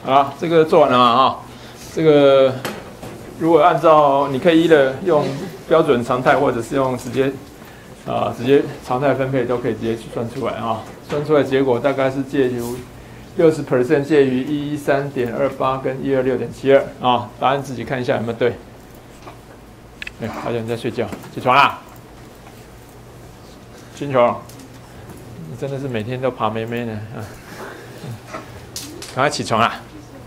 好，这个做完了嘛啊？这个如果按照你可以的用标准常态，或者是用直接常态分配，都可以直接去算出来啊。算出来结果大概是介于60%，介于113.28跟126.72啊。答案自己看一下有没有对。哎，好像你在睡觉，起床啦！金球，你真的是每天都爬妹妹呢啊！赶快起床啦！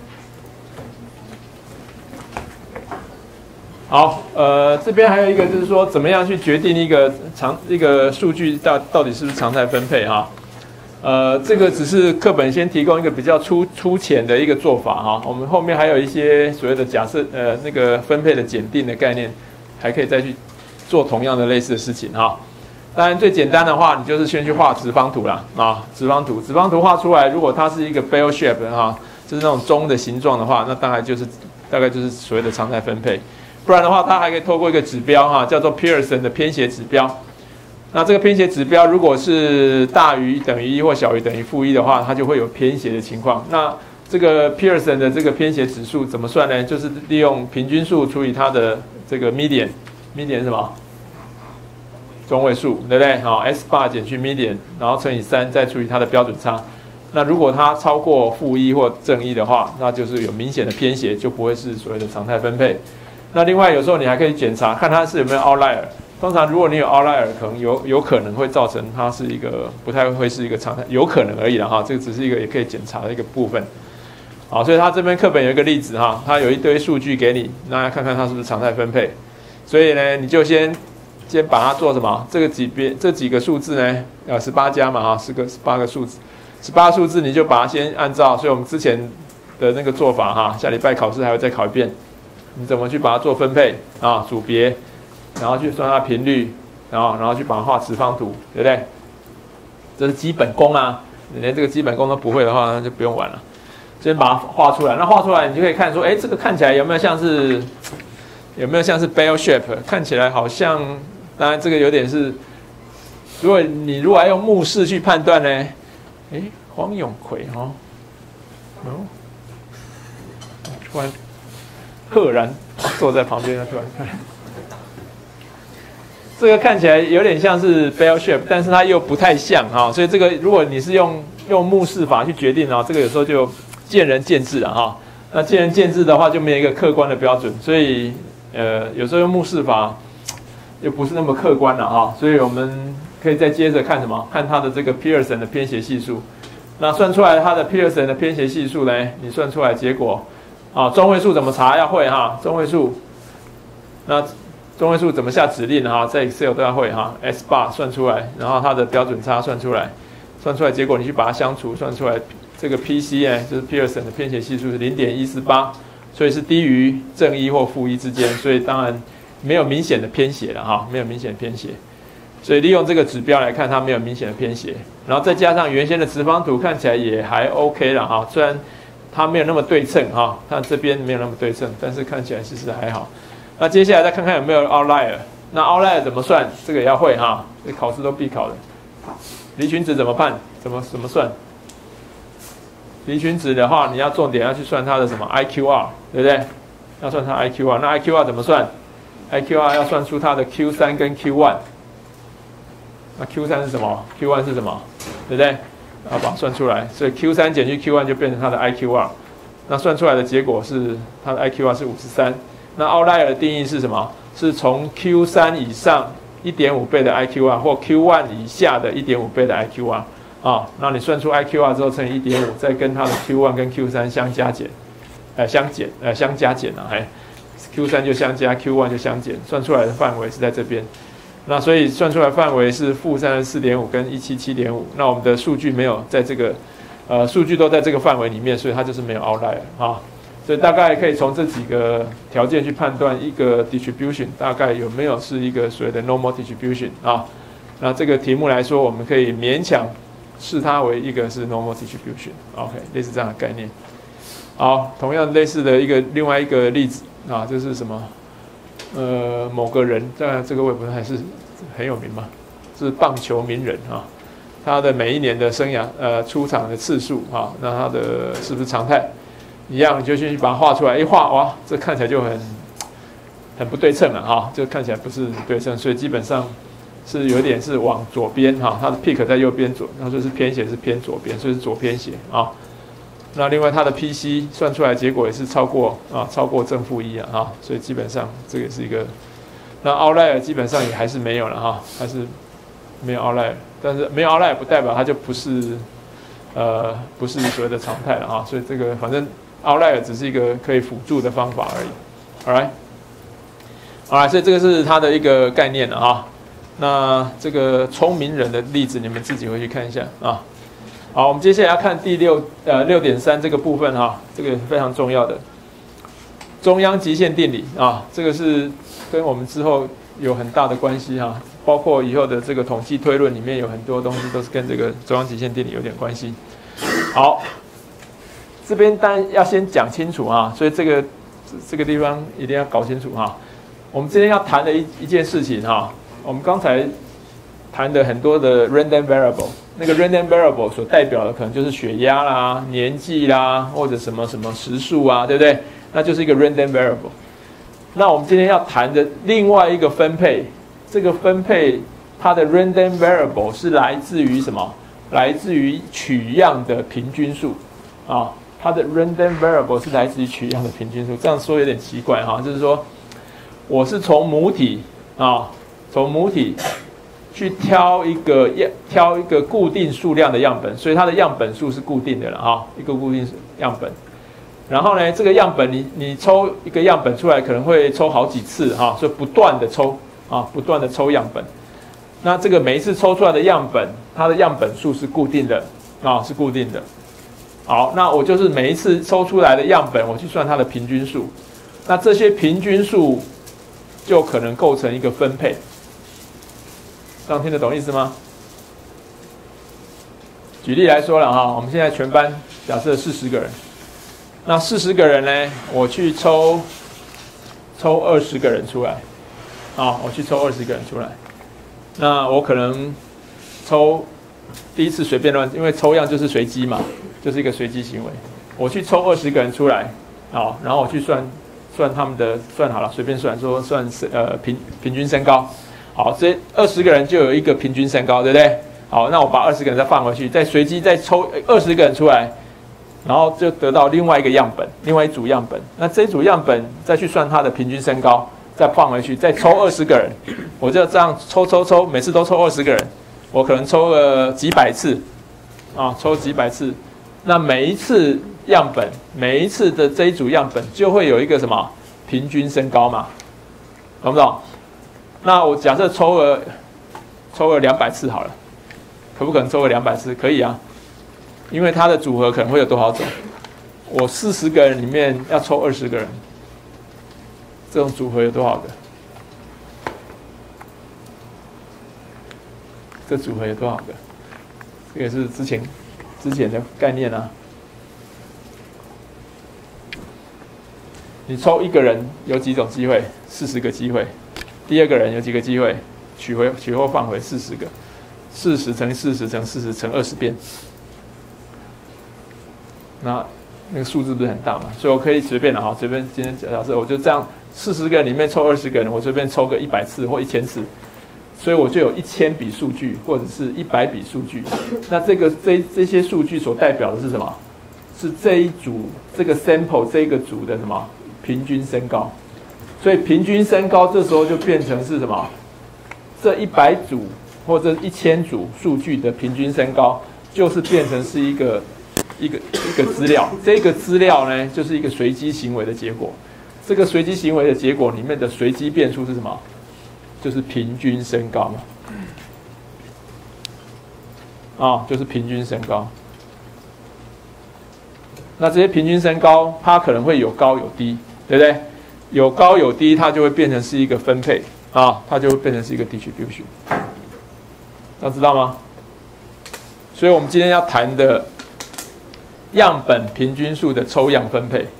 好，这边还有一个就是说，怎么样去决定一个数据到底是不是常态分配哈？这个只是课本先提供一个比较粗浅的一个做法哈。我们后面还有一些所谓的假设那个分配的检定的概念，还可以再去做同样的类似的事情哈。当然最简单的话，你就是先去画直方图啦啊，直方图画出来，如果它是一个 bell shape 哈，就是那种钟的形状的话，那大概就是所谓的常态分配。不然的话，它还可以透过一个指标哈，叫做 Pearson 的偏斜指标。那这个偏斜指标如果是大于等于1或小于等于-1的话，它就会有偏斜的情况。那这个 Pearson 的这个偏斜指数怎么算呢？就是利用平均数除以它的这个 median 是什么？中位数，对不对？好 ，S bar 减去 median， 然后乘以3，再除以它的标准差。那如果它超过-1或正1的话，那就是有明显的偏斜，就不会是所谓的常态分配。那另外有时候你还可以检查看它是有没有 outlier。通常如果你有 outlier， 可能有可能会造成它是一个不太会是一个常态，有可能而已啦哈。这个只是一个也可以检查的一个部分。好，所以它这边课本有一个例子哈，它有一堆数据给你，那看看它是不是常态分配。所以呢，你就先把它做什么？这几个数字呢，18加嘛哈，18个数字，18数字你就把它先按照，所以我们之前的那个做法哈，下礼拜考试还会再考一遍。你怎么去把它做分配啊？组别，然后去算它频率，然后去把它画直方图，对不对？这是基本功啊！你连这个基本功都不会的话，那就不用玩了。先把它画出来，那画出来你就可以看说，哎，这个看起来有没有像是 bell shape？ 看起来好像，当然这个有点是，如果要用目视去判断呢，哎，黄永奎哦，突然。赫然坐在旁边，突然看，这个看起来有点像是 bell shape， 但是它又不太像哈，所以这个如果你是用目视法去决定啊，这个有时候就见仁见智了哈。那见仁见智的话，就没有一个客观的标准，所以有时候用目视法又不是那么客观了哈。所以我们可以再接着看什么？看它的这个 Pearson 的偏斜系数。那算出来它的 Pearson 的偏斜系数呢？你算出来结果。啊，中位数怎么查要会哈，中位数，那中位数怎么下指令哈，在 Excel 都要会哈 ，S bar 算出来，然后它的标准差算出来结果你去把它相除，算出来这个 PC 呢，就是 Pearson 的偏斜系数是0.148，所以是低于正1或-1之间，所以当然没有明显的偏斜了哈，没有明显的偏斜，所以利用这个指标来看，它没有明显的偏斜，然后再加上原先的直方图看起来也还 OK 了哈，虽然它没有那么对称哈，它这边没有那么对称，但是看起来其实还好。那接下来再看看有没有 outlier。那 outlier 怎么算？这个也要会哈，这考试都必考的。离群值怎么办？怎么算？离群值的话，你要重点要去算它的什么 IQR， 对不对？要算它 IQR。那 IQR 怎么算 ？IQR 要算出它的 Q3 跟 Q1。那 Q3 是什么 ？Q1 是什么？对不对？然后把它算出来，所以 Q3 减去 Q1 就变成它的 IQR， 那算出来的结果是它的 IQR 是53。那 outlier 的定义是什么？是从 Q3 以上 1.5 倍的 IQR 或 Q1 以下的 1.5 倍的 IQR 啊。那你算出 IQR 之后乘以 1.5， 再跟它的 Q1 跟 Q3 相加减啊，Q3 就相加 ，Q1 就相减，算出来的范围是在这边。那所以算出来范围是-34.5跟177.5，那我们的数据没有在这个，数据都在这个范围里面，所以它就是没有 outlier 啊。所以大概可以从这几个条件去判断一个 distribution 大概有没有是一个所谓的 normal distribution 啊。那这个题目来说，我们可以勉强视它为一个是 normal distribution，OK， 类似这样的概念。好，同样类似的另外一个例子啊，就是什么？某个人，当然这个我也不是还是很有名嘛，是棒球名人啊。他的每一年的生涯出场的次数啊，那他的是不是常态？ 一样，你就去把它画出来，一画哇，这看起来就很不对称了哈，就看起来不是对称，所以基本上是有点是往左边哈，它的 peak 在右边左，然后就是偏斜是偏左边，所以是左偏斜啊。那另外它的 PC 算出来结果也是超过正负1啊，所以基本上这个是一个，那 outlier 基本上也还是没有了哈，还是没有 outlier， 但是没有 outlier 不代表它就不是所谓的常态了哈，所以这个反正 outlier 只是一个可以辅助的方法而已 ，alright， 好啦，所以这个是它的一个概念了哈。那这个聪明人的例子你们自己回去看一下啊。好，我们接下来要看第6.3这个部分哈，这个非常重要的中央极限定理啊，这个是跟我们之后有很大的关系哈，包括以后的这个统计推论里面有很多东西都是跟这个中央极限定理有点关系。好，这边当然要先讲清楚啊，所以这个地方一定要搞清楚哈。我们今天要谈的一件事情哈，我们刚才谈的很多的 random variable， 那个 random variable 所代表的可能就是血压啦、年纪啦，或者什么什么时数啊，对不对？那就是一个 random variable。那我们今天要谈的另外一个分配，这个分配它的 random variable 是来自于什么？来自于取样的平均数啊。它的 random variable 是来自于取样的平均数，这样说有点奇怪哈，就是说我是从母体去挑一个固定数量的样本，所以它的样本数是固定的了啊，一个固定样本。然后呢，这个样本你抽一个样本出来，可能会抽好几次哈，所以不断的抽样本。那这个每一次抽出来的样本，它的样本数是固定的啊，是固定的。好，那我就是每一次抽出来的样本，我去算它的平均数。那这些平均数就可能构成一个分配。这样听得懂意思吗？举例来说了哈，我们现在全班假设40个人，那40个人呢，我去抽20个人出来，啊，我去抽20个人出来，那我可能抽第一次随便乱，因为抽样就是随机嘛，就是一个随机行为，我去抽20个人出来，好，然后我去算他们的，算好了，随便算平均身高。好，这20个人就有一个平均身高，对不对？好，那我把20个人再放回去，再随机再抽20个人出来，然后就得到另外一个样本，另外一组样本。那这一组样本再去算它的平均身高，再放回去，再抽20个人，我就这样抽，每次都抽20个人，我可能抽了几百次，啊，抽几百次。那每一次样本，每一次的这一组样本就会有一个什么平均身高嘛，懂不懂？那我假设抽了200次好了，可不可能抽个200次？可以啊，因为它的组合可能会有多少种？我40个人里面要抽20个人，这种组合有多少个？这组合有多少个？这个是之前的概念啊。你抽一个人有几种机会？40个机会。第二个人有几个机会？取后放回40个，40乘40乘40乘20遍，那个数字不是很大嘛？所以我可以随便的哈，随便今天假设我就这样，40个人里面抽20个人，我随便抽个100次或1000次，所以我就有1000笔数据或者是100笔数据。那这些数据所代表的是什么？是这一组这个 sample 这个组的什么平均身高？所以平均身高这时候就变成是什么？这100组或者1000组数据的平均身高，就是变成是一个资料。这个资料呢，就是一个随机行为的结果。这个随机行为的结果里面的随机变数是什么？就是平均身高嘛。啊，就是平均身高。那这些平均身高，它可能会有高有低，对不对？有高有低，它就会变成是一个分配啊，它就会变成是一个 distribution， 大家知道吗？所以我们今天要谈的样本平均数的抽样分配，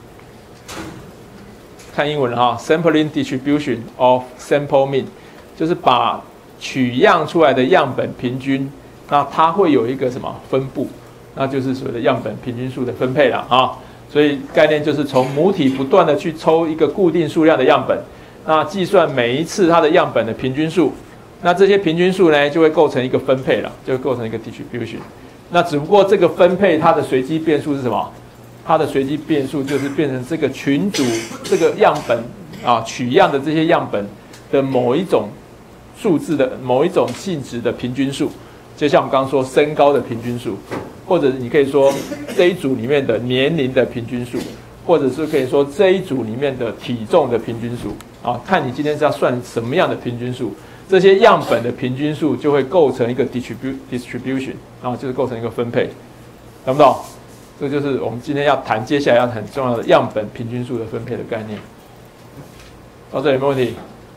看英文哈 ，sampling distribution of sample mean， 就是把取样出来的样本平均，那它会有一个什么分布，那就是所谓的样本平均数的分配了啊。 所以概念就是从母体不断的去抽一个固定数量的样本，那计算每一次它的样本的平均数，那这些平均数呢就会构成一个分配了，就会构成一个 distribution。那只不过这个分配它的随机变数是什么？它的随机变数就是变成这个群组这个样本取样的这些样本的某一种数字的某一种性质的平均数，就像我们刚刚说身高的平均数，或者你可以说这一组里面的年龄的平均数，或者是可以说这一组里面的体重的平均数看你今天是要算什么样的平均数，这些样本的平均数就会构成一个 distribution 就是构成一个分配，懂不懂？这就是我们今天接下来要很重要的样本平均数的分配的概念。到这里有没有问题？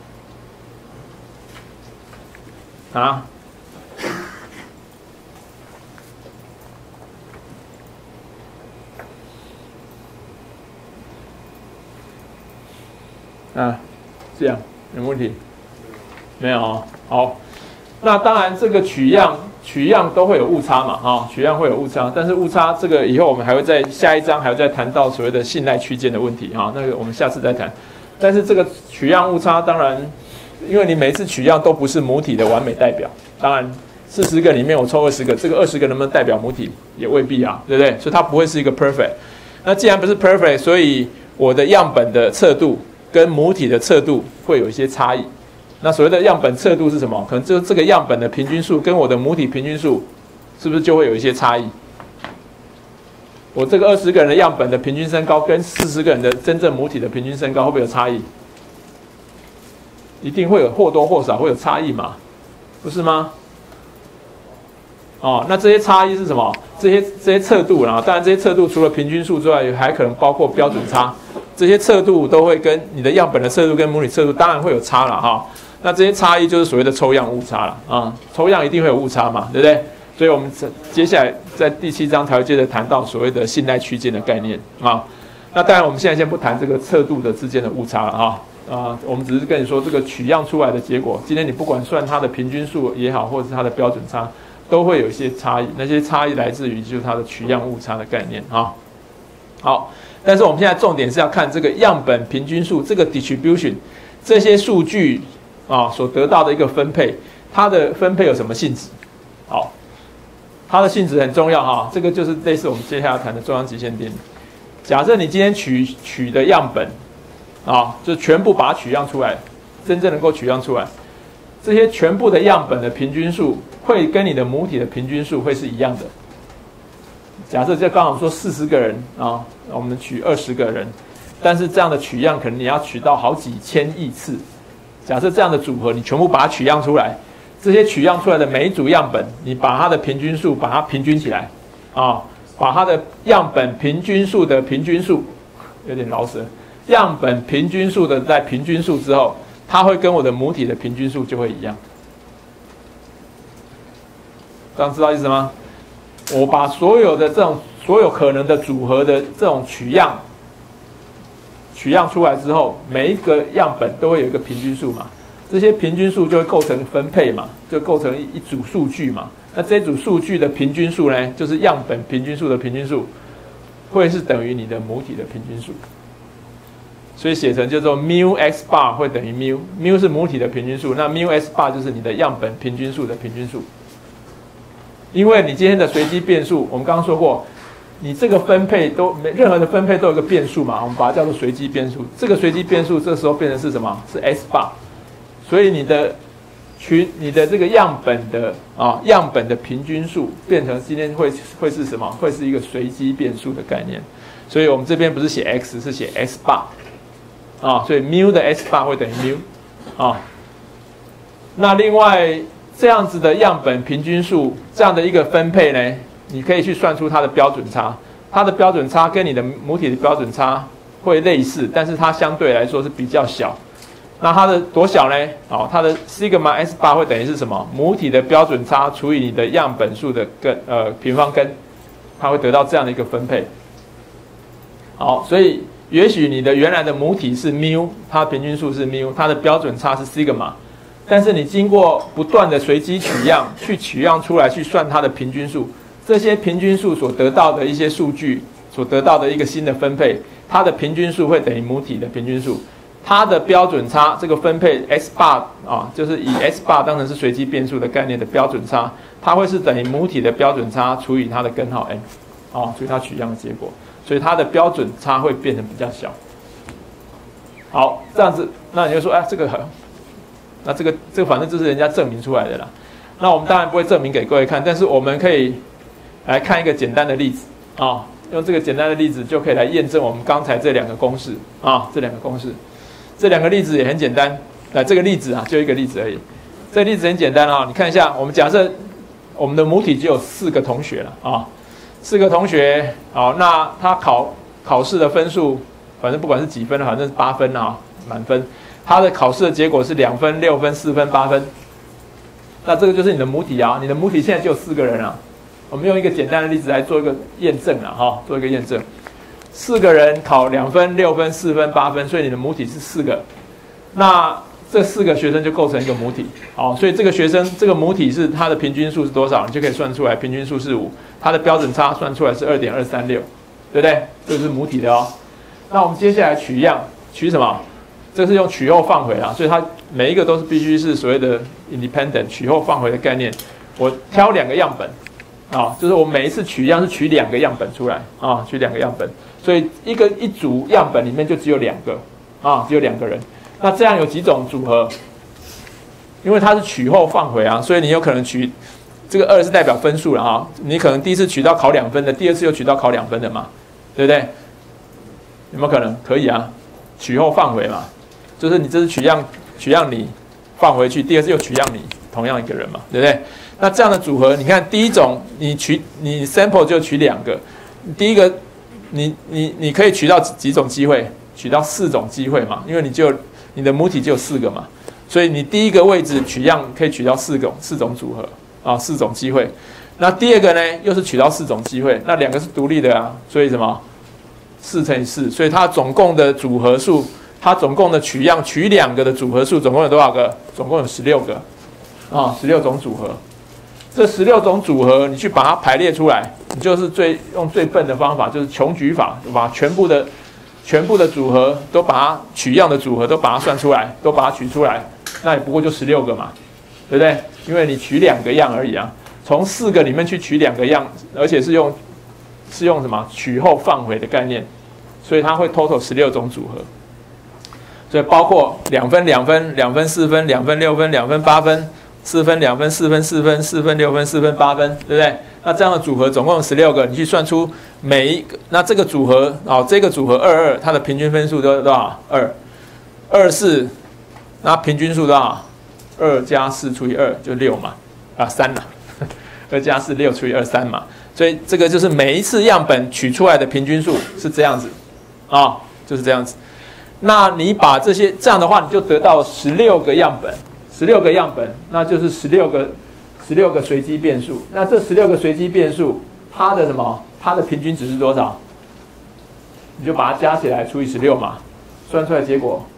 这样有没有问题？没有哦。好，那当然这个取样都会有误差嘛，取样会有误差，但是误差这个以后我们还会在下一章还会再谈到所谓的信赖区间的问题那个我们下次再谈。但是这个取样误差，当然因为你每一次取样都不是母体的完美代表，当然40个里面我抽20个，这个20个能不能代表母体也未必对不对？所以它不会是一个 perfect。那既然不是 perfect， 所以我的样本的测度跟母体的测度会有一些差异。那所谓的样本测度是什么？可能就是这个样本的平均数跟我的母体平均数是不是就会有一些差异？我这个20个人的样本的平均身高跟40个人的真正母体的平均身高会不会有差异？一定会有，或多或少会有差异嘛，不是吗？那这些差异是什么？这些测度当然这些测度除了平均数之外，还可能包括标准差。这些测度都会跟你的样本的测度跟母体测度当然会有差了那这些差异就是所谓的抽样误差了抽样一定会有误差嘛，对不对？所以我们接下来在第7章才会接着谈到所谓的信赖区间的概念那当然我们现在先不谈这个测度的之间的误差了我们只是跟你说这个取样出来的结果，今天你不管算它的平均数也好，或者是它的标准差，都会有一些差异，那些差异来自于就是它的取样误差的概念好，但是我们现在重点是要看这个样本平均数这个 distribution 这些数据所得到的一个分配，它的分配有什么性质？好，它的性质很重要这个就是类似我们接下来谈的中央极限定理。假设你今天取的样本就全部把它取样出来，真正能够取样出来，这些全部的样本的平均数会跟你的母体的平均数会是一样的。假设就刚好说40个人我们取20个人，但是这样的取样可能你要取到好几千亿次。假设这样的组合你全部把它取样出来，这些取样出来的每一组样本，你把它的平均数把它平均起来把它的样本平均数的平均数，有点老舌，样本平均数的在平均数之后，它会跟我的母体的平均数就会一样。这样知道意思吗？我把所有可能的组合的这种取样出来之后，每一个样本都会有一个平均数嘛，这些平均数就会构成分配嘛，就构成一组数据嘛。那这组数据的平均数呢，就是样本平均数的平均数，会是等于你的母体的平均数。所以写成叫做 mu x bar 会等于 mu 是母体的平均数，那 mu x bar 就是你的样本平均数的平均数。因为你今天的随机变数，我们刚刚说过，你这个分配任何的分配都有一个变数嘛，我们把它叫做随机变数。这个随机变数这时候变成是什么？是 x bar。所以你的这个样本的平均数变成今天会是什么？会是一个随机变数的概念。所以我们这边不是写 x， 是写 x bar。所以 mu 的 x bar 会等于 mu。那另外这样子的样本平均数这样的一个分配呢，你可以去算出它的标准差。它的标准差跟你的母体的标准差会类似，但是它相对来说是比较小。那它的多小呢？它的 sigma x bar 会等于是什么？母体的标准差除以你的样本数的平方根，它会得到这样的一个分配。所以也许你的原来的母体是 mu， 它的平均数是 mu， 它的标准差是 sigma， 但是你经过不断的随机取样，去取样出来去算它的平均数，这些平均数所得到的一些数据， 所得到的一个新的分配，它的平均数会等于母体的平均数。它的标准差这个分配 S bar 啊，就是以 S bar 当成是随机变数的概念的标准差，它会是等于母体的标准差除以它的根号 n， 啊，除以它取样的结果，所以它的标准差会变成比较小。好，这样子，那你就说，哎，这个很，那这个反正这是人家证明出来的啦。那我们当然不会证明给各位看，但是我们可以来看一个简单的例子啊，用这个简单的例子就可以来验证我们刚才这两个公式啊，这两个公式。这两个例子也很简单，这个例子啊，就一个例子而已。这个例子很简单啊，你看一下，我们假设我们的母体只有4个同学了啊，4个同学，好，那他考试的分数，反正不管是几分，反正是8分啊，满分。他的考试的结果是2分、6分、4分、8分。那这个就是你的母体啊，你的母体现在就有4个人啊。我们用一个简单的例子来做一个验证啊，哈，做一个验证。4个人考2分、6分、4分、8分，所以你的母体是4个。那这4个学生就构成一个母体，好，所以这个学生这个母体是它的平均数是多少，你就可以算出来，平均数是5，它的标准差算出来是2.236，对不对？这是母体的哦。那我们接下来取样，取什么？这是用取后放回啦，所以它每一个都是必须是所谓的 independent 取后放回的概念。我挑2个样本，啊，就是我每一次取样是取2个样本出来啊，取2个样本。所以一组样本里面就只有2个啊，只有2个人。那这样有几种组合？因为它是取后放回啊，所以你有可能取这个2是代表分数了哈。你可能第一次取到考2分的，第二次又取到考2分的嘛，对不对？有没有可能？可以啊，取后放回嘛，就是你这是取样你放回去，第二次又取样你，同样一个人嘛，对不对？那这样的组合，你看第一种你 sample 就取2个，第一个。你可以取到几种机会？取到4种机会嘛，因为你的母体就有4个嘛，所以你第一个位置取样可以取到4种组合啊，4种机会。那第二个呢，又是取到4种机会，那2个是独立的啊，所以什么？4乘以4，所以它总共的组合数，它总共的取样取2个的组合数，总共有多少个？总共有16个啊，16种组合。这16种组合，你去把它排列出来，你就是用最笨的方法，就是穷举法，把全部的组合都把它取样的组合都把它算出来，都把它取出来，那也不过就16个嘛，对不对？因为你取2个样而已啊，从4个里面去取2个样，而且是用什么取后放回的概念，所以它会 total 16种组合，所以包括2分、2分、2分4分、2分6分、2分8分。4分、2分、4分、4分、4分、6分、4分、8分，对不对？那这样的组合总共有16个，你去算出每一个，那这个组合这个组合22，它的平均分数多少？2，24，那平均数多少？2加4除以2就6嘛，啊3啦，2加4 6除以2 3嘛，所以这个就是每一次样本取出来的平均数是这样子啊，就是这样子。那你把这样的话，你就得到16个样本。16个样本，那就是16个随机变数。那这16个随机变数，它的什么？它的平均值是多少？你就把它加起来除以16嘛，算出来结果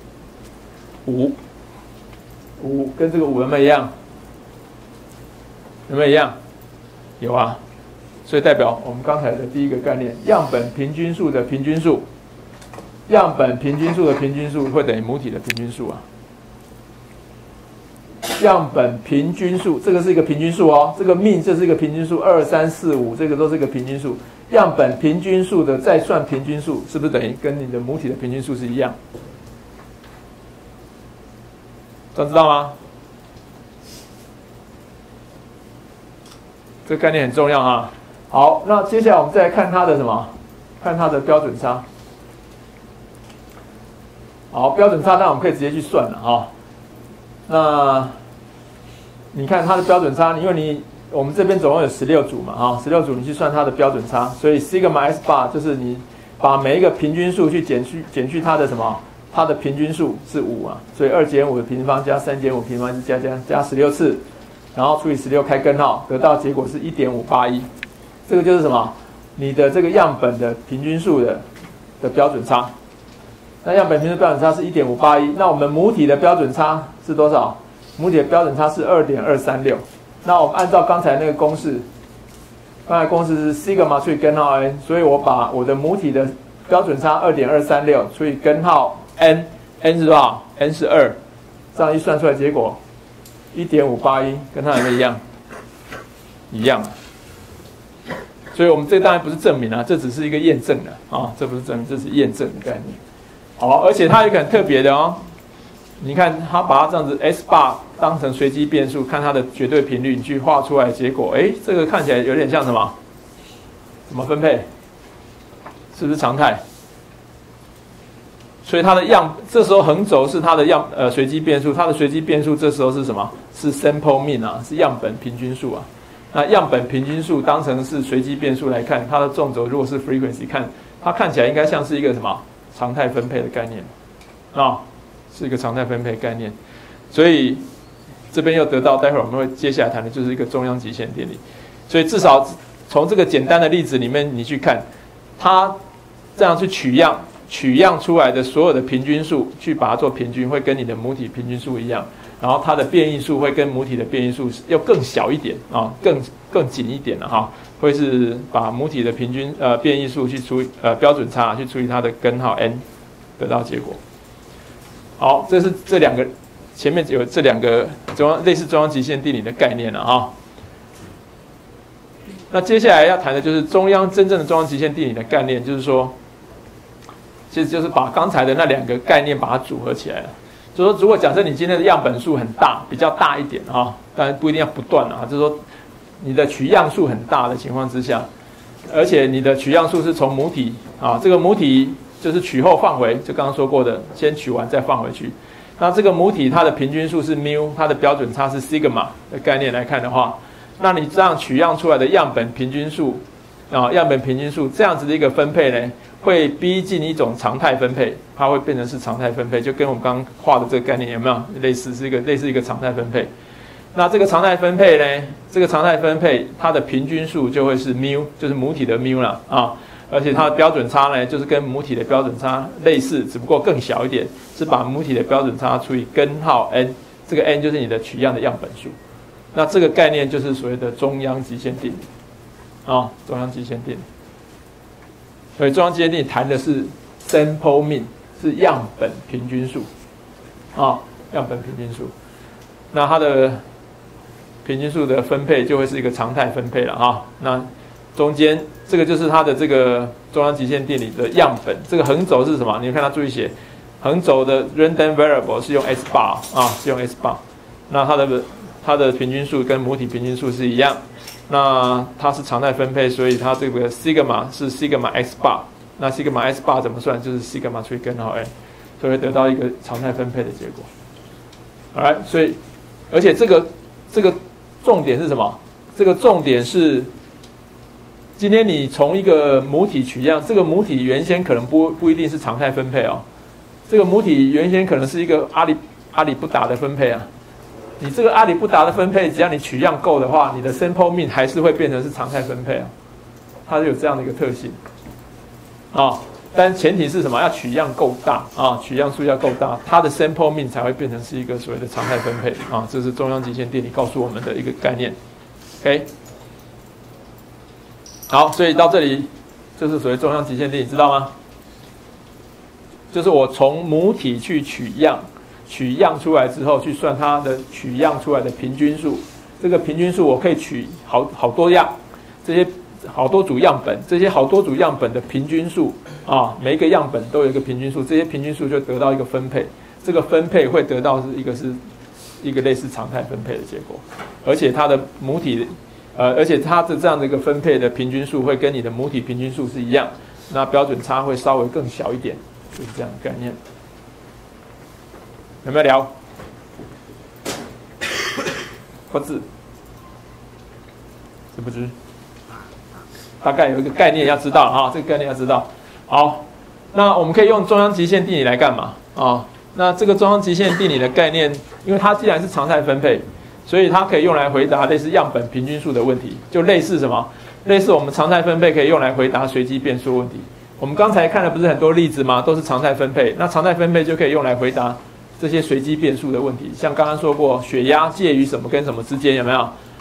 5，跟这个5有没有一样？有没有一样？有啊，所以代表我们刚才的第一个概念，样本平均数的平均数，样本平均数的平均数会等于母体的平均数啊。样本平均数，这个是一个平均数哦，这个mean这是一个平均数，2、3、4、5，这个都是一个平均数。样本平均数的再算平均数，是不是等于跟你的母体的平均数是一样？都知道吗？这个概念很重要啊。好，那接下来我们再来看它的什么？看它的标准差。好，标准差，那我们可以直接去算了哈。那你看它的标准差，因为我们这边总共有16组嘛，16组你去算它的标准差，所以 sigma S bar 就是你把每一个平均数去减去它的什么？它的平均数是5啊，所以2减5的平方加3减5平方加16次，然后除以16开根号，得到结果是 1.581， 这个就是什么？你的这个样本的平均数的标准差。那样本平均标准差是 1.581， 那我们母体的标准差是多少？母体的标准差是 2.236。那我们按照刚才那个公式， 刚才公式是 sigma 除以根号 n， 所以我把我的母体的标准差 2.236 除以根号 n，n 是多少 ？n 是2，这样一算出来结果 1.581，跟它有没有一样？一样。所以我们这当然不是证明啊，这只是一个验证的啊，这不是证明，这是验证的概念。好，而且它有一个很特别的哦，你看它把它这样子 S bar 当成随机变数，看它的绝对频率，你去画出来的结果，哎，这个看起来有点像什么？怎么分配？是不是常态？所以它的这时候横轴是它的随机变数，它的随机变数这时候是什么？是 sample mean 啊，是样本平均数啊。那样本平均数当成是随机变数来看，它的纵轴如果是 frequency 看，它看起来应该像是一个什么常态分配的概念啊，是一个常态分配的概念。所以这边又得到，待会儿我们会接下来谈的就是一个中央极限定理。所以至少从这个简单的例子里面，你去看它这样去取样出来的所有的平均数，去把它做平均，会跟你的母体平均数一样。然后它的变异数会跟母体的变异数要更小一点啊，更紧一点了哈，会是把母体的平均变异数去除以标准差去除以它的根号 n， 得到结果。好，这是这两个前面有这两个类似中央极限定理的概念了哈。那接下来要谈的就是真正的中央极限定理的概念，就是说，其实就是把刚才的那两个概念把它组合起来了。就是说，如果假设你今天的样本数很大，比较大一点啊，当然不一定要不断啊，就是说你的取样数很大的情况之下，而且你的取样数是从母体啊，这个母体就是取后放回，就刚刚说过的，先取完再放回去。那这个母体它的平均数是 mu， 它的标准差是 sigma 的概念来看的话，那你这样取样出来的样本平均数啊，样本平均数这样子的一个分配呢，会逼近一种常态分配，它会变成是常态分配，就跟我们刚刚画的这个概念有没有类似？是类似一个常态分配。那这个常态分配呢？这个常态分配它的平均数就会是 mu， 就是母体的 mu 啦啊，而且它的标准差呢，就是跟母体的标准差类似，只不过更小一点，是把母体的标准差除以根号 n， 这个 n 就是你的取样的样本数。那这个概念就是所谓的中央极限定理啊，中央极限定理。所以中央极限定理谈的是 sample mean， 是样本平均数啊，样本平均数。那它的平均数的分配就会是一个常态分配了啊。那中间这个就是它的这个中央极限定理的样本。这个横轴是什么？你们看它注意写，横轴的 random variable 是用 S bar 啊，是用 S bar。那它的平均数跟母体平均数是一样。那它是常态分配，所以它这个 sigma 是 sigma x bar。那 sigma x bar 怎么算？就是 sigma 除以根号 n， 所以会得到一个常态分配的结果。Alright， 所以而且这个重点是什么？这个重点是，今天你从一个母体取样，这个母体原先可能不一定是常态分配哦，这个母体原先可能是一个阿里不达的分配啊。你这个阿里不达的分配，只要你取样够的话，你的 sample mean 还是会变成是常态分配啊，它有这样的一个特性啊。但前提是什么？要取样够大啊，取样数要够大，它的 sample mean 才会变成是一个所谓的常态分配啊。这是中央极限定理告诉我们的一个概念。OK， 好，所以到这里就是所谓中央极限定理，知道吗？就是我从母体去取样出来之后，去算它的取样出来的平均数。这个平均数我可以取好多样，这些好多组样本，这些好多组样本的平均数啊，每一个样本都有一个平均数，这些平均数就得到一个分配。这个分配会得到是一个类似常态分配的结果，而且它的母体而且它的这样的一个分配的平均数会跟你的母体平均数是一样，那标准差会稍微更小一点，就是这样的概念。有没有聊？或字？知不知？大概有一个概念要知道啊，这个概念要知道。好，那我们可以用中央极限定理来干嘛啊？那这个中央极限定理的概念，因为它既然是常态分配，所以它可以用来回答类似样本平均数的问题，就类似什么？类似我们常态分配可以用来回答随机变数问题。我们刚才看的不是很多例子吗？都是常态分配，那常态分配就可以用来回答这些随机变数的问题。像刚刚说过，血压介于什么跟什么之间，有没有？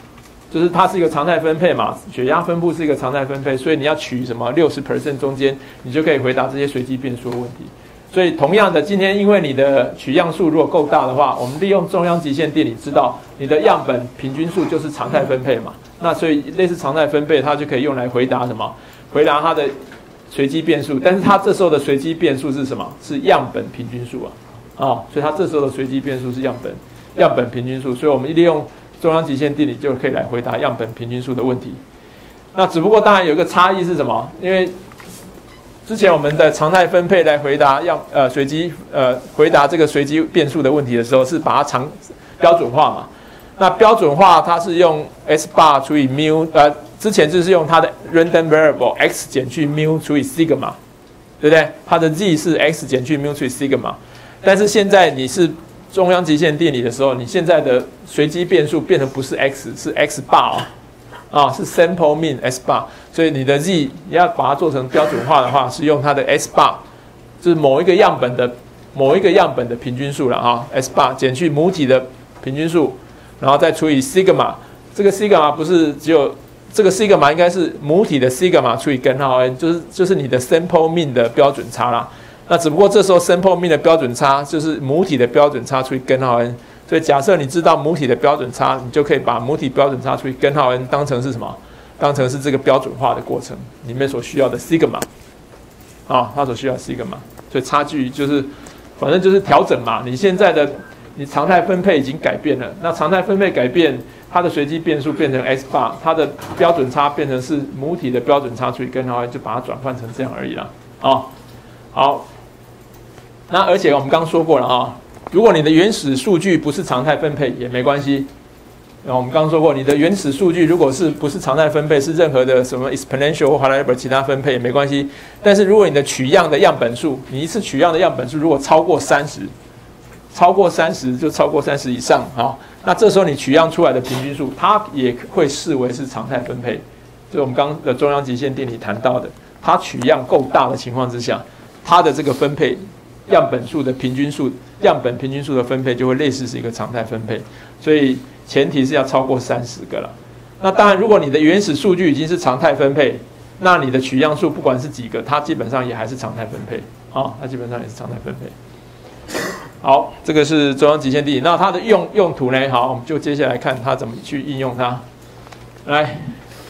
就是它是一个常态分配嘛，血压分布是一个常态分配，所以你要取什么60% 中间，你就可以回答这些随机变数的问题。所以同样的，今天因为你的取样数如果够大的话，我们利用中央极限定理知道你的样本平均数就是常态分配嘛。那所以类似常态分配，它就可以用来回答什么？回答它的随机变数。但是它这时候的随机变数是什么？是样本平均数啊。所以它这时候的随机变数是样本平均数。所以我们利用中央极限定理就可以来回答样本平均数的问题。那只不过当然有一个差异是什么？因为之前我们的常态分配来回答回答这个随机变数的问题的时候，是把它标准化嘛。那标准化它是用 S bar 除以 mu， 之前就是用它的 random variable x 减去 mu 除以 sigma， 对不对？它的 z 是 x 减去 mu 除以 sigma， 但是现在你是中央极限定理的时候，你现在的随机变数变成不是 x， 是 x bar 是 sample mean S bar， 所以你的 z 你要把它做成标准化的话，是用它的 S bar， 就是某一个样本的平均数了S bar 减去母体的平均数，然后再除以 sigma， 这个 sigma 不是只有这个 sigma 应该是母体的 sigma 除以根号 n， 就是你的 sample mean 的标准差啦。那只不过这时候 sample mean 的标准差就是母体的标准差除以根号 n。所以假设你知道母体的标准差，你就可以把母体标准差除以根号 n 当成是什么？当成是这个标准化的过程里面所需要的 sigma， 它所需要的 sigma。所以差距就是反正就是调整嘛。你现在的你常态分配已经改变了，那常态分配改变，它的随机变数变成 S bar， 它的标准差变成是母体的标准差除以根号 n， 就把它转换成这样而已啦。好，那而且我们刚说过了如果你的原始数据不是常态分配也没关系。我们刚刚说过，你的原始数据如果不是常态分配，是任何的什么 exponential 或 whatever 其他分配也没关系。但是如果你的取样的样本数，你一次取样的样本数如果超过30就超过30以上那这时候你取样出来的平均数，它也会视为是常态分配。就是我们刚刚的中央极限定理谈到的，它取样够大的情况之下，它的这个分配。样本平均数的分配就会类似是一个常态分配，所以前提是要超过30个了。那当然，如果你的原始数据已经是常态分配，那你的取样数不管是几个，它基本上也还是常态分配它基本上也是常态分配。好，这个是中央极限定理。那它的用途呢？好，我们就接下来看它怎么去应用它。来，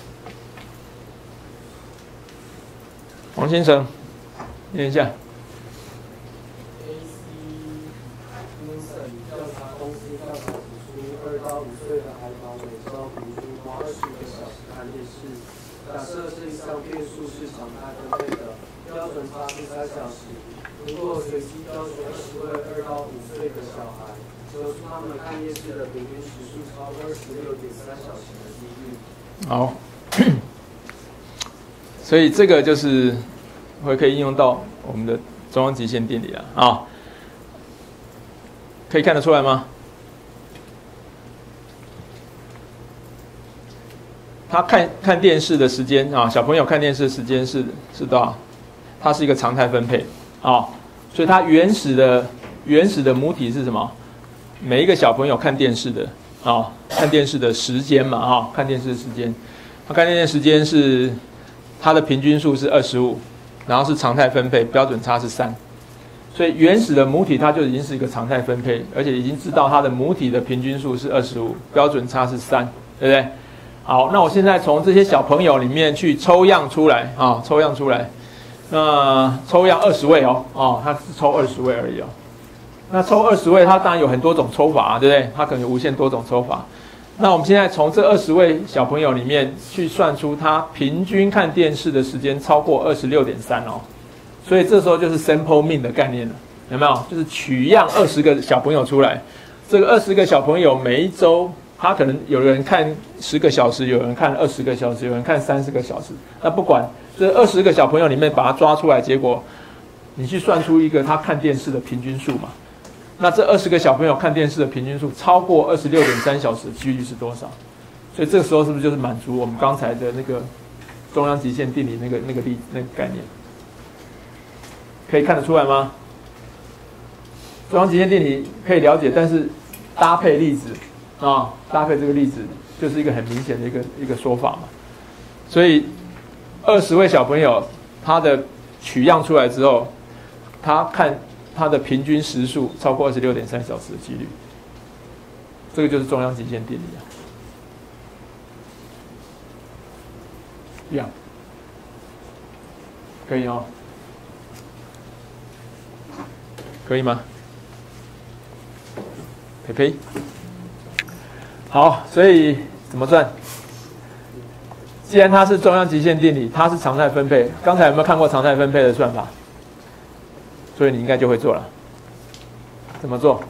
王先生，念一下。 假设这一项变数是常态分配的，标准差是3小时。如果随机要求20位2到5岁的小孩，求出他们看夜视的平均时数超过26.3小时的几率。 好，所以这个就是可以应用到我们的中央极限定理了可以看得出来吗？他看电视的时间小朋友看电视的时间是多少？它是一个常态分配所以它原始的母体是什么？每一个小朋友看电视的看电视的时间嘛看电视的时间，他看电视的时间是它的平均数是25，然后是常态分配，标准差是3，所以原始的母体它就已经是一个常态分配，而且已经知道它的母体的平均数是25，标准差是3，对不对？好，那我现在从这些小朋友里面去抽样出来抽样出来。那抽样20位它是抽20位而已那抽20位，它当然有很多种抽法对不对？它可能有无限多种抽法。那我们现在从这20位小朋友里面去算出他平均看电视的时间超过26.3所以这时候就是 sample mean 的概念了，有没有？就是取样20个小朋友出来，这个20个小朋友每一周。他可能有人看10个小时，有人看20个小时，有人看30个小时。那不管这20个小朋友里面把它抓出来，结果你去算出一个他看电视的平均数嘛？那这20个小朋友看电视的平均数超过26.3小时的几率是多少？所以这个时候是不是就是满足我们刚才的那个中央极限定理那个概念？可以看得出来吗？中央极限定理可以了解，但是搭配例子搭配这个例子，就是一个很明显的一个说法嘛。所以20位小朋友，他的取样出来之后，他看他的平均时数超过26.3小时的几率，这个就是中央极限定理啊。一样，可以哦，可以吗？呸呸，好，所以怎么算？既然它是中央极限定理，它是常态分配。刚才有没有看过常态分配的算法？所以你应该就会做了。怎么做？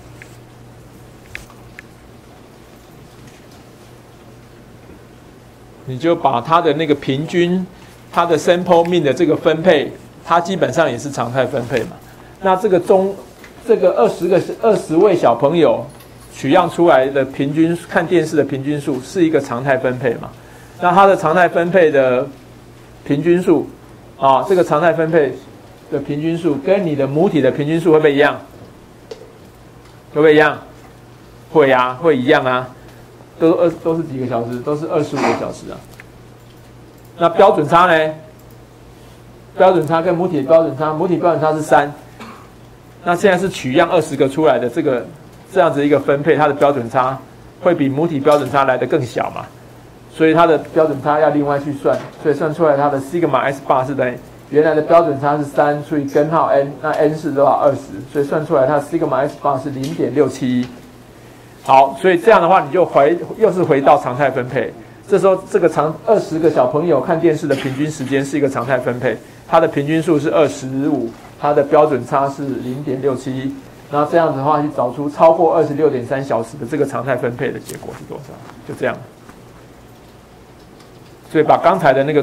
你就把它的那个平均，它的 sample mean 的这个分配，它基本上也是常态分配嘛。那这个20位小朋友取样出来的平均看电视的平均数是一个常态分配嘛？那它的常态分配的平均数啊，这个常态分配的平均数跟你的母体的平均数会不会一样？会不会一样？会啊，会一样啊。都是几个小时？都是25个小时啊。那标准差呢？标准差跟母体标准差，母体标准差是3。那现在是取样20个出来的这样子一个分配，它的标准差会比母体标准差来得更小嘛？所以它的标准差要另外去算，所以算出来它的 sigma S bar 是等于原来的标准差是3除以根号 n， 那 n 是多少20，所以算出来它的 sigma S bar 是0.671。好，所以这样的话，你就又是回到常态分配。这时候，这个20个小朋友看电视的平均时间是一个常态分配，它的平均数是25，它的标准差是0.671。然后这样子的话，去找出超过26.3小时的这个常态分配的结果是多少？就这样。所以把刚才的那个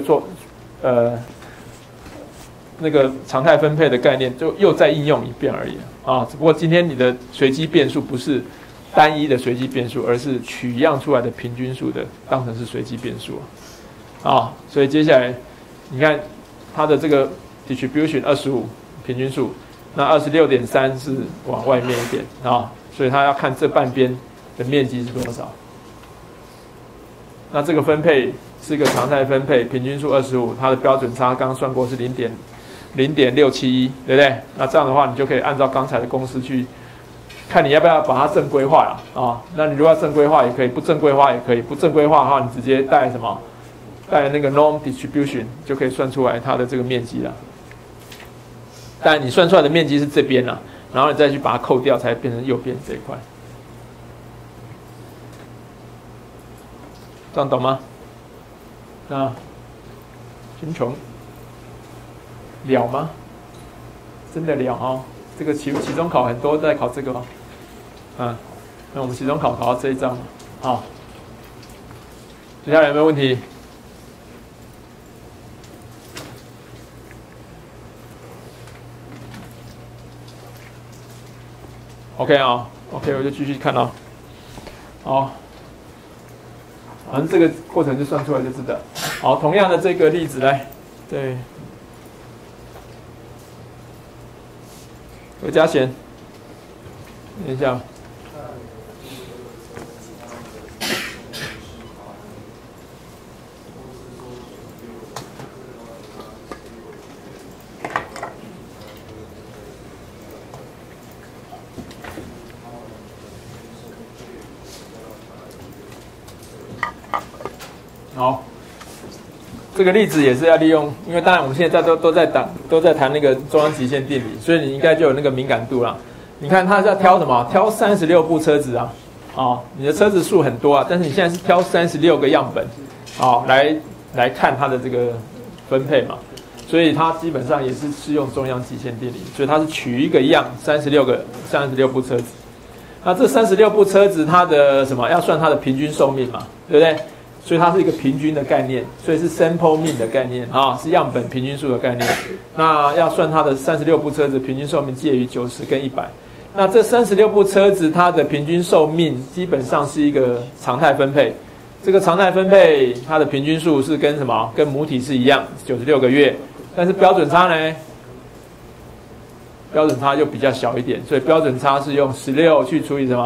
那个常态分配的概念，就又再应用一遍而已啊。只不过今天你的随机变数不是单一的随机变数，而是取样出来的平均数的当成是随机变数啊。所以接下来你看它的这个 distribution 25平均数，那26.3是往外面一点啊，所以它要看这半边的面积是多少。那这个分配是一个常态分配，平均数25，它的标准差刚算过是0.671，对不对？那这样的话，你就可以按照刚才的公式去看你要不要把它正规化了啊。那你如果要正规化也可以，不正规化也可以。不正规化的话，你直接带什么？带那个 norm distribution 就可以算出来它的这个面积了。但你算出来的面积是这边了，然后你再去把它扣掉，才变成右边这一块。这样懂吗？那贫穷了吗？真的了哦。这个期中考很多在考这个哦。那我们期中考到这一章好。接下来有没有问题？OK 啊 ，OK， 我就继续看哦。好。反正这个过程就算出来就知道。好，同样的这个例子来，对，何嘉贤，等一下。好，这个例子也是要利用，因为当然我们现在都在谈那个中央极限定理，所以你应该就有那个敏感度啦。你看他是要挑什么？挑36部车子啊，你的车子数很多啊，但是你现在是挑36个样本，来看它的这个分配嘛，所以它基本上也是适用中央极限定理，所以它是取一个样36部车子，那这36部车子它的什么要算它的平均寿命嘛，对不对？所以它是一个平均的概念，所以是 sample mean 的概念啊，是样本平均数的概念。那要算它的36部车子平均寿命介于90跟100。那这36部车子它的平均寿命基本上是一个常态分配。这个常态分配它的平均数是跟什么？跟母体是一样，96个月。但是标准差呢？标准差就比较小一点，所以标准差是用16去除以什么？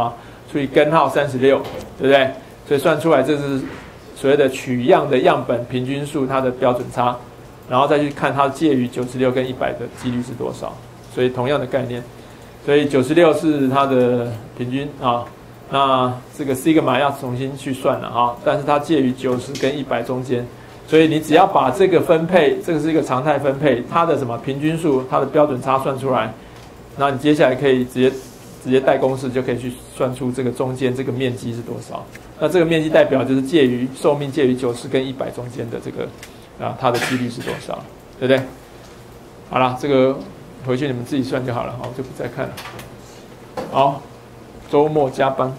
除以根号36，对不对？所以算出来这是所谓的取样的样本平均数它的标准差，然后再去看它介于96跟100的几率是多少。所以同样的概念，所以96是它的平均啊。那这个 sigma 要重新去算了啊，但是它介于90跟100中间，所以你只要把这个分配，这个是一个常态分配，它的什么平均数，它的标准差算出来，那你接下来可以直接带公式就可以去算出这个中间这个面积是多少。那这个面积代表就是寿命介于90跟100中间的这个它的几率是多少，对不对？好了，这个回去你们自己算就好了，好，就不再看了。好。周末加班，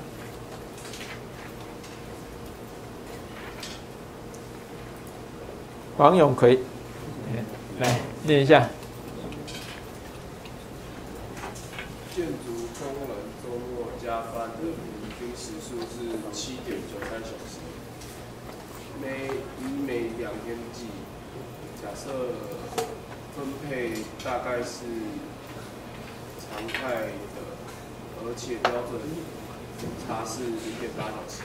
王永奎，来念一下。 建筑工人周末加班的平均时数是7.93小时，每2天计，假设分配大概是常态的。而且标准差是0.8小时。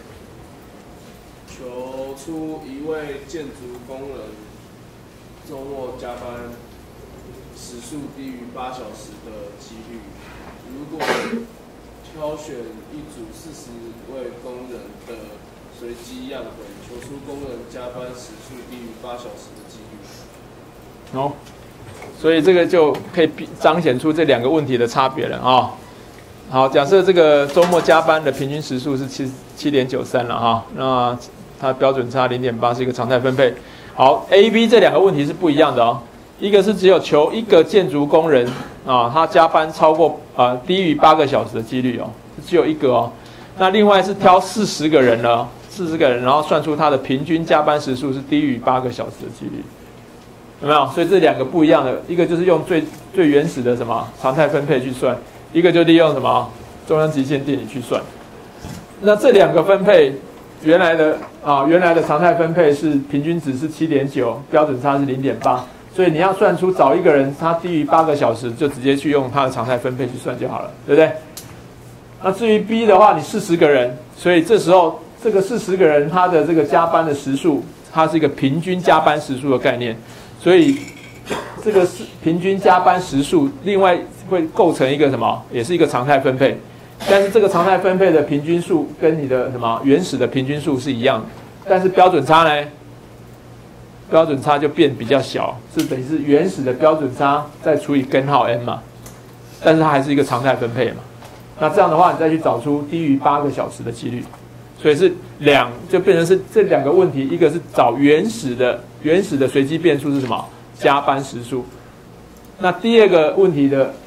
求出一位建筑工人周末加班时数低于8小时的几率。如果挑选一组40位工人的随机样本，求出工人加班时数低于8小时的几率。 哦，所以这个就可以彰显出这两个问题的差别了啊。好，假设这个周末加班的平均时数是7.93了哈，那它标准差0.8是一个常态分配。好 ，A、B 这两个问题是不一样的哦。一个是只有求一个建筑工人啊，他加班超过低于8个小时的几率哦，只有一个哦。那另外是挑40个人了，40个人，然后算出他的平均加班时数是低于8个小时的几率，有没有？所以这两个不一样的，一个就是用最原始的什么常态分配去算。一个就利用什么中央极限定理去算，那这两个分配原来的常态分配是平均值是7.9，标准差是0.8，所以你要算出找一个人他低于8个小时，就直接去用他的常态分配去算就好了，对不对？那至于 B 的话，你40个人，所以这时候这个40个人他的这个加班的时数，它是一个平均加班时数的概念，所以这个是平均加班时数，另外会构成一个什么，也是一个常态分配，但是这个常态分配的平均数跟你的什么原始的平均数是一样的，但是标准差呢？标准差就变比较小，是等于是原始的标准差再除以根号 n 嘛，但是它还是一个常态分配嘛。那这样的话，你再去找出低于8个小时的几率，所以是就变成是这两个问题，一个是找原始的随机变数是什么？加班时数。那第二个问题的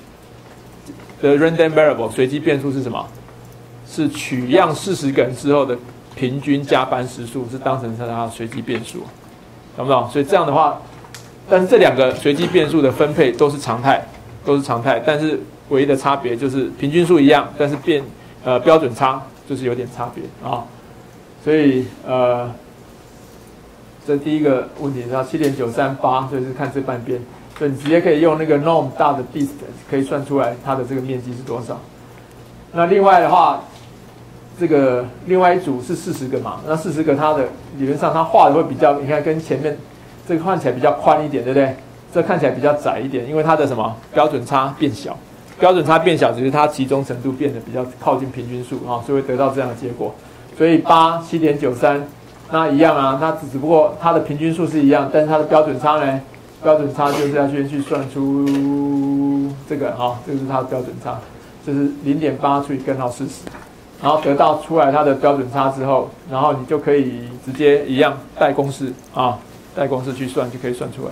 random variable 随机变数是什么？是取样40个人之后的平均加班时数，是当成是它的随机变数，懂不懂？所以这样的话，但是这两个随机变数的分配都是常态，但是唯一的差别就是平均数一样，但是标准差就是有点差别啊。所以这第一个问题是7.938，所以是看这半边，所以你直接可以用那个 norm 大的 distance 可以算出来它的这个面积是多少。那另外的话，这个另外一组是40个嘛，那40个它的理论上它画的会比较，你看跟前面这个看起来比较宽一点，对不对？这看起来比较窄一点，因为它的什么标准差变小，标准差变小只是它集中程度变得比较靠近平均数啊，所以会得到这样的结果。所以7.93。那一样啊，它只不过它的平均数是一样，但是它的标准差呢？标准差就是要先去算出这个啊，这个是它的标准差，这是0.8除以根号40，然后得到出来它的标准差之后，然后你就可以直接一样带公式啊，带公式去算就可以算出来。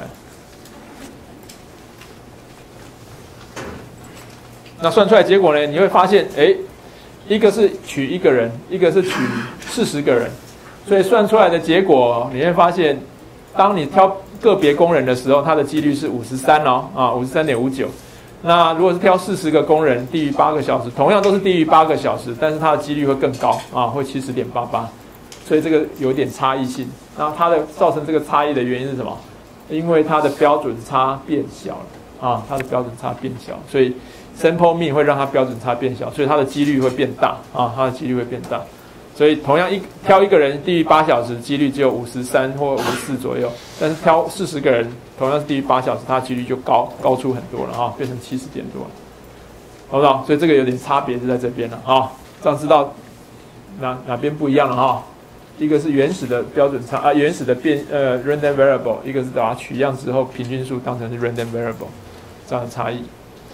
那算出来结果呢？你会发现，一个是取一个人，一个是取40个人。所以算出来的结果，你会发现，当你挑个别工人的时候，它的几率是53哦，53.59。那如果是挑40个工人，低于8个小时，同样都是低于8个小时，但是它的几率会更高啊，会70.88。所以这个有点差异性。然后它的造成这个差异的原因是什么？因为它的标准差变小了， 啊，它的标准差变小，所以 sample mean 会让它标准差变小，所以它的几率会变大啊，它的几率会变大。所以同样挑一个人低于8小时，几率只有53或54左右，但是挑40个人，同样是低于8小时，它的几率就高出很多了啊，变成70点多了，好不好？所以这个有点差别是在这边了啊，这样知道哪边不一样了哈。一个是原始的标准差原始的random variable， 一个是把它取样之后平均数当成是 random variable， 这样的差异。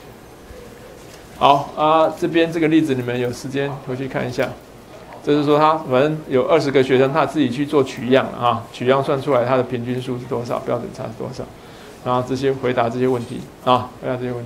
好这边这个例子你们有时间回去看一下，就是说他反正有20个学生，他自己去做取样取样算出来他的平均数是多少，标准差是多少，然后回答这些问题回答这些问题。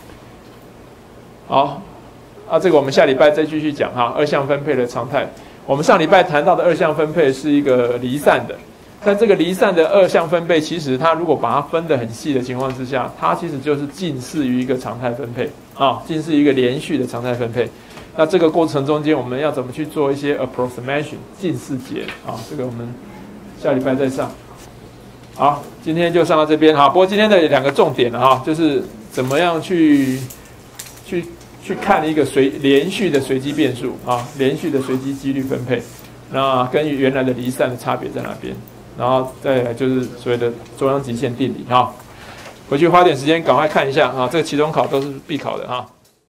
好这个我们下礼拜再继续讲二项分配的常态。我们上礼拜谈到的二项分配是一个离散的，但这个离散的二项分配，其实它如果把它分得很细的情况之下，它其实就是近似于一个常态分配近似于一个连续的常态分配。那这个过程中间，我们要怎么去做一些 approximation 近似解这个我们下礼拜再上。好，今天就上到这边不过今天的2个重点就是怎么样去看一个连续的随机变数连续的随机几率分配，那跟原来的离散的差别在哪边？然后再来就是所谓的中央极限定理回去花点时间赶快看一下这个期中考都是必考的